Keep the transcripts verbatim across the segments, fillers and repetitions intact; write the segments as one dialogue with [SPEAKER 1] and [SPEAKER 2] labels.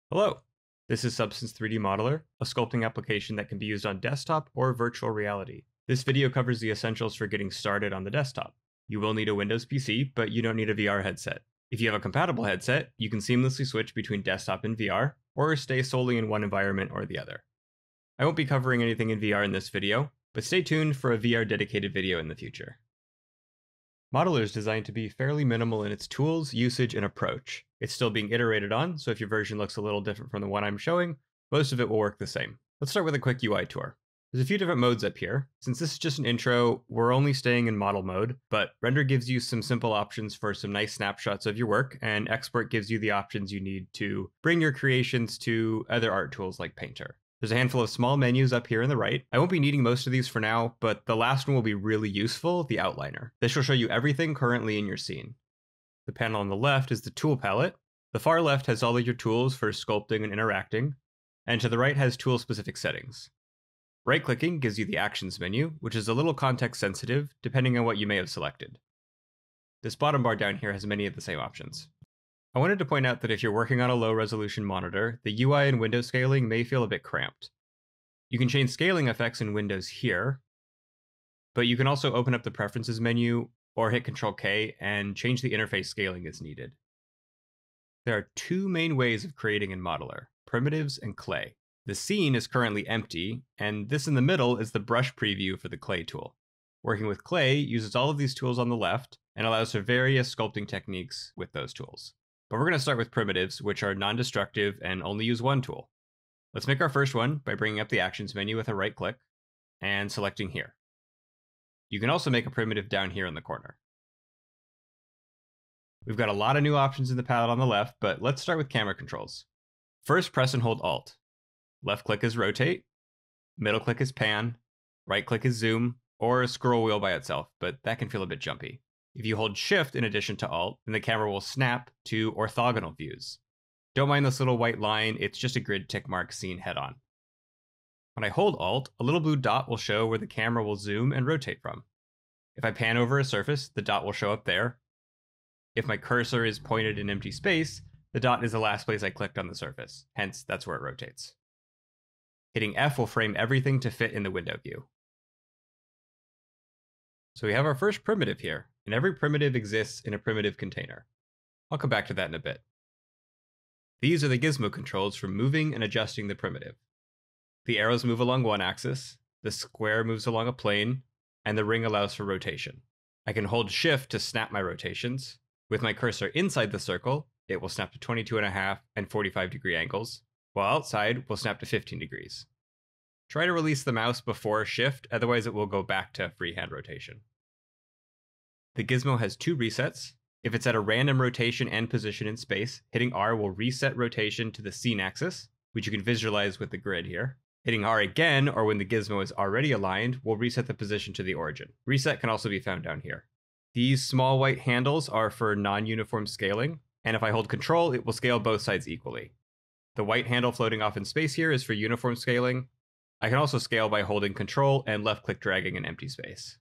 [SPEAKER 1] Hello, this is Substance three D Modeler, a sculpting application that can be used on desktop or virtual reality. This video covers the essentials for getting started on the desktop. You will need a Windows P C, but you don't need a V R headset. If you have a compatible headset, you can seamlessly switch between desktop and V R, or stay solely in one environment or the other. I won't be covering anything in V R in this video, but stay tuned for a V R dedicated video in the future. Modeler is designed to be fairly minimal in its tools, usage, and approach. It's still being iterated on, so if your version looks a little different from the one I'm showing, most of it will work the same. Let's start with a quick U I tour. There's a few different modes up here. Since this is just an intro, we're only staying in model mode, but render gives you some simple options for some nice snapshots of your work, and export gives you the options you need to bring your creations to other art tools like Painter. There's a handful of small menus up here on the right. I won't be needing most of these for now, but the last one will be really useful, the outliner. This will show you everything currently in your scene. The panel on the left is the tool palette. The far left has all of your tools for sculpting and interacting, and to the right has tool-specific settings. Right-clicking gives you the Actions menu, which is a little context-sensitive, depending on what you may have selected. This bottom bar down here has many of the same options. I wanted to point out that if you're working on a low-resolution monitor, the U I and window scaling may feel a bit cramped. You can change scaling effects in Windows here, but you can also open up the Preferences menu or hit control K and change the interface scaling as needed. There are two main ways of creating in Modeler, primitives and clay. The scene is currently empty, and this in the middle is the brush preview for the clay tool. Working with clay uses all of these tools on the left and allows for various sculpting techniques with those tools. But we're going to start with primitives, which are non-destructive and only use one tool. Let's make our first one by bringing up the Actions menu with a right click and selecting here. You can also make a primitive down here in the corner. We've got a lot of new options in the palette on the left, but let's start with camera controls. First, press and hold Alt. Left click is rotate, middle click is pan, right click is zoom, or a scroll wheel by itself, but that can feel a bit jumpy. If you hold Shift in addition to Alt, then the camera will snap to orthogonal views. Don't mind this little white line, it's just a grid tick mark seen head on. When I hold Alt, a little blue dot will show where the camera will zoom and rotate from. If I pan over a surface, the dot will show up there. If my cursor is pointed in empty space, the dot is the last place I clicked on the surface, hence that's where it rotates. Hitting F will frame everything to fit in the window view. So we have our first primitive here, and every primitive exists in a primitive container. I'll come back to that in a bit. These are the Gizmo controls for moving and adjusting the primitive. The arrows move along one axis, the square moves along a plane, and the ring allows for rotation. I can hold Shift to snap my rotations. With my cursor inside the circle, it will snap to twenty-two and a half and forty-five degree angles, while outside will snap to fifteen degrees. Try to release the mouse before Shift, otherwise it will go back to freehand rotation. The Gizmo has two resets. If it's at a random rotation and position in space, hitting R will reset rotation to the scene axis, which you can visualize with the grid here. Hitting R again, or when the Gizmo is already aligned, will reset the position to the origin. Reset can also be found down here. These small white handles are for non-uniform scaling, and if I hold Control, it will scale both sides equally. The white handle floating off in space here is for uniform scaling. I can also scale by holding Control and left-click dragging an empty space.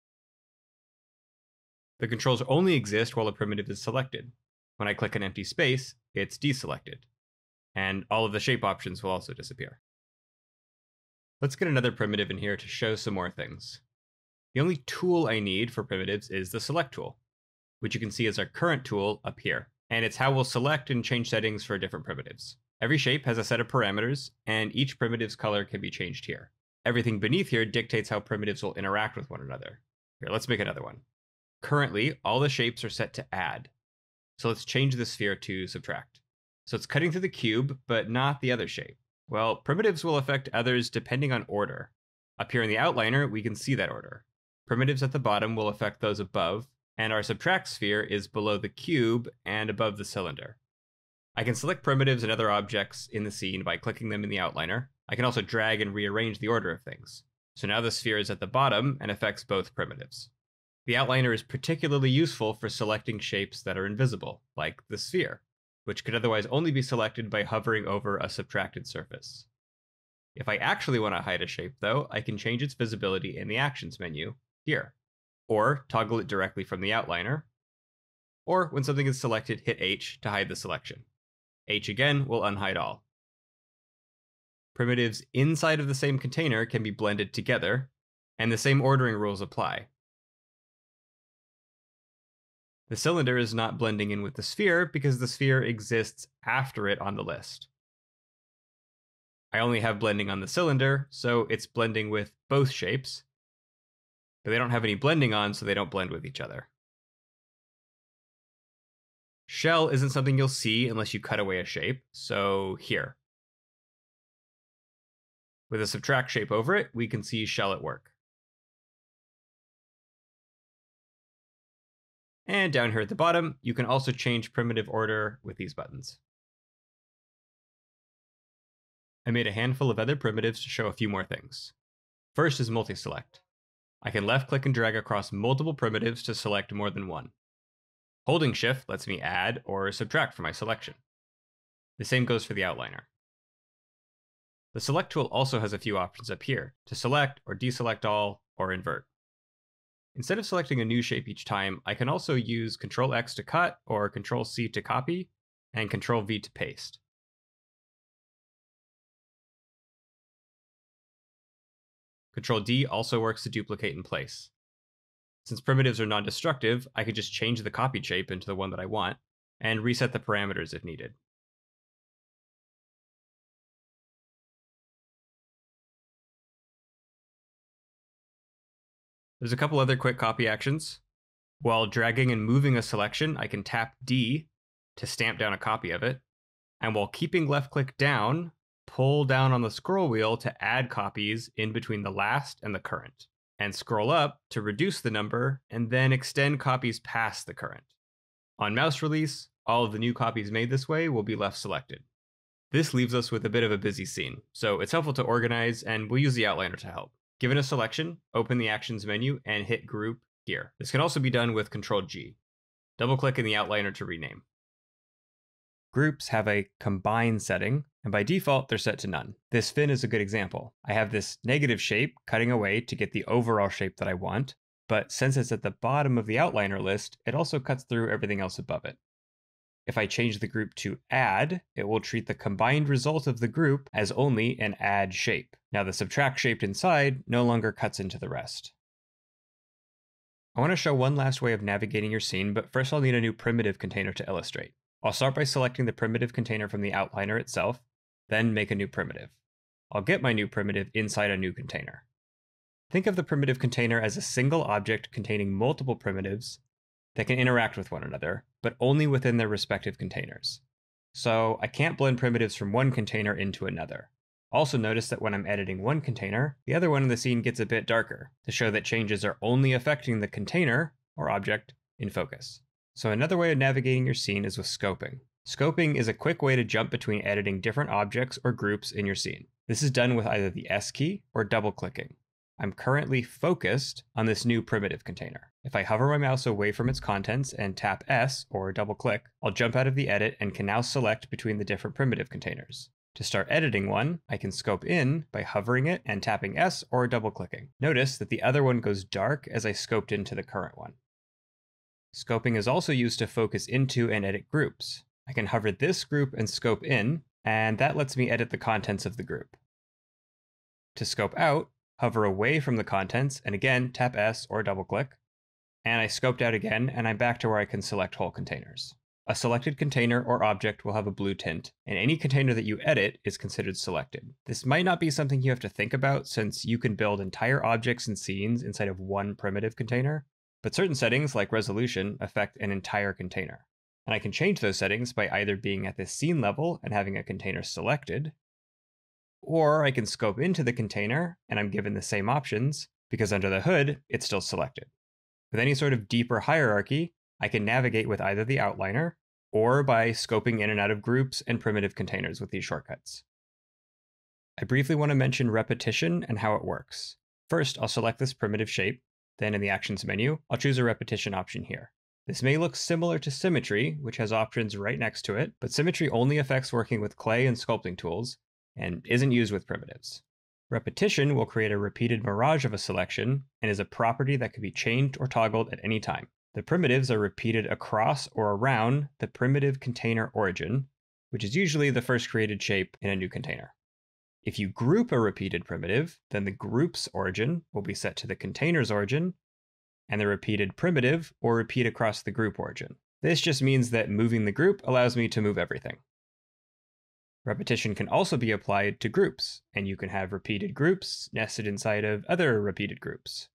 [SPEAKER 1] The controls only exist while a primitive is selected. When I click an empty space, it's deselected, and all of the shape options will also disappear. Let's get another primitive in here to show some more things. The only tool I need for primitives is the Select tool, which you can see is our current tool up here, and it's how we'll select and change settings for different primitives. Every shape has a set of parameters, and each primitive's color can be changed here. Everything beneath here dictates how primitives will interact with one another. Here, let's make another one. Currently, all the shapes are set to add. So let's change the sphere to subtract. So it's cutting through the cube, but not the other shape. Well, primitives will affect others depending on order. Up here in the outliner, we can see that order. Primitives at the bottom will affect those above, and our subtract sphere is below the cube and above the cylinder. I can select primitives and other objects in the scene by clicking them in the outliner. I can also drag and rearrange the order of things. So now the sphere is at the bottom and affects both primitives. The outliner is particularly useful for selecting shapes that are invisible, like the sphere, which could otherwise only be selected by hovering over a subtracted surface. If I actually want to hide a shape, though, I can change its visibility in the Actions menu here, or toggle it directly from the outliner, or when something is selected, hit H to hide the selection. H again will unhide all. Primitives inside of the same container can be blended together, and the same ordering rules apply. The cylinder is not blending in with the sphere because the sphere exists after it on the list. I only have blending on the cylinder, so it's blending with both shapes, but they don't have any blending on, so they don't blend with each other. Shell isn't something you'll see unless you cut away a shape, so here. With a subtract shape over it, we can see shell at work. And down here at the bottom, you can also change primitive order with these buttons. I made a handful of other primitives to show a few more things. First is multi-select. I can left-click and drag across multiple primitives to select more than one. Holding Shift lets me add or subtract from my selection. The same goes for the outliner. The Select tool also has a few options up here, to select or deselect all, or invert. Instead of selecting a new shape each time, I can also use control X to cut, or control C to copy, and control V to paste. control D also works to duplicate in place. Since primitives are non-destructive, I could just change the copied shape into the one that I want, and reset the parameters if needed. There's a couple other quick copy actions. While dragging and moving a selection, I can tap D to stamp down a copy of it, and while keeping left-click down, pull down on the scroll wheel to add copies in between the last and the current, and scroll up to reduce the number, and then extend copies past the current. On mouse release, all of the new copies made this way will be left selected. This leaves us with a bit of a busy scene, so it's helpful to organize, and we'll use the outliner to help. Given a selection, open the Actions menu and hit Group here. This can also be done with control G. Double-click in the outliner to rename. Groups have a combine setting, and by default, they're set to none. This fin is a good example. I have this negative shape cutting away to get the overall shape that I want, but since it's at the bottom of the outliner list, it also cuts through everything else above it. If I change the group to add, it will treat the combined result of the group as only an add shape. Now the subtract shaped inside no longer cuts into the rest. I want to show one last way of navigating your scene, but first I'll need a new primitive container to illustrate. I'll start by selecting the primitive container from the outliner itself, then make a new primitive. I'll get my new primitive inside a new container. Think of the primitive container as a single object containing multiple primitives that can interact with one another, but only within their respective containers. So I can't blend primitives from one container into another. Also notice that when I'm editing one container, the other one in the scene gets a bit darker to show that changes are only affecting the container or object in focus. So another way of navigating your scene is with scoping. Scoping is a quick way to jump between editing different objects or groups in your scene. This is done with either the S key or double clicking. I'm currently focused on this new primitive container. If I hover my mouse away from its contents and tap S or double click, I'll jump out of the edit and can now select between the different primitive containers. To start editing one, I can scope in by hovering it and tapping S or double clicking. Notice that the other one goes dark as I scoped into the current one. Scoping is also used to focus into and edit groups. I can hover this group and scope in, and that lets me edit the contents of the group. To scope out, hover away from the contents, and again, tap S or double click, and I scoped out again, and I'm back to where I can select whole containers. A selected container or object will have a blue tint, and any container that you edit is considered selected. This might not be something you have to think about since you can build entire objects and scenes inside of one primitive container, but certain settings like resolution affect an entire container. And I can change those settings by either being at the scene level and having a container selected, or I can scope into the container and I'm given the same options because under the hood, it's still selected. With any sort of deeper hierarchy, I can navigate with either the outliner or by scoping in and out of groups and primitive containers with these shortcuts. I briefly want to mention repetition and how it works. First, I'll select this primitive shape. Then in the Actions menu, I'll choose a repetition option here. This may look similar to symmetry, which has options right next to it, but symmetry only affects working with clay and sculpting tools, and isn't used with primitives. Repetition will create a repeated mirage of a selection, and is a property that can be changed or toggled at any time. The primitives are repeated across or around the primitive container origin, which is usually the first created shape in a new container. If you group a repeated primitive, then the group's origin will be set to the container's origin, and the repeated primitive will repeat across the group origin. This just means that moving the group allows me to move everything. Repetition can also be applied to groups, and you can have repeated groups nested inside of other repeated groups.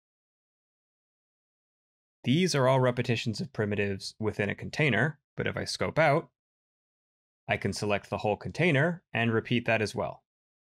[SPEAKER 1] These are all repetitions of primitives within a container, but if I scope out, I can select the whole container and repeat that as well.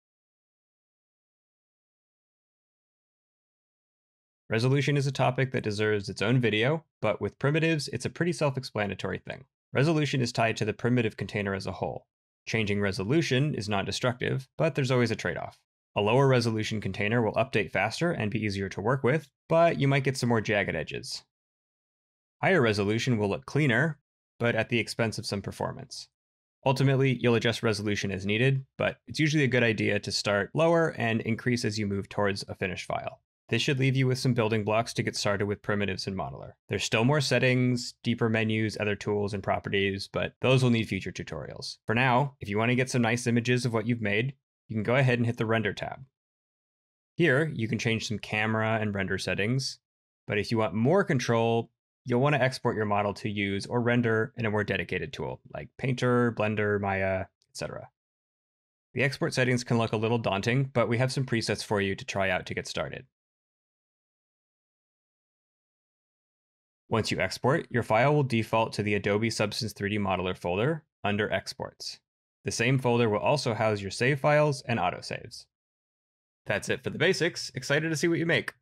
[SPEAKER 1] Resolution is a topic that deserves its own video, but with primitives, it's a pretty self-explanatory thing. Resolution is tied to the primitive container as a whole. Changing resolution is not destructive, but there's always a trade-off. A lower resolution container will update faster and be easier to work with, but you might get some more jagged edges. Higher resolution will look cleaner, but at the expense of some performance. Ultimately, you'll adjust resolution as needed, but it's usually a good idea to start lower and increase as you move towards a finished file. This should leave you with some building blocks to get started with primitives in Modeler. There's still more settings, deeper menus, other tools and properties, but those will need future tutorials. For now, if you want to get some nice images of what you've made, you can go ahead and hit the Render tab. Here, you can change some camera and render settings, but if you want more control, you'll want to export your model to use or render in a more dedicated tool, like Painter, Blender, Maya, et cetera. The export settings can look a little daunting, but we have some presets for you to try out to get started. Once you export, your file will default to the Adobe Substance three D Modeler folder under Exports. The same folder will also house your save files and autosaves. That's it for the basics. Excited to see what you make.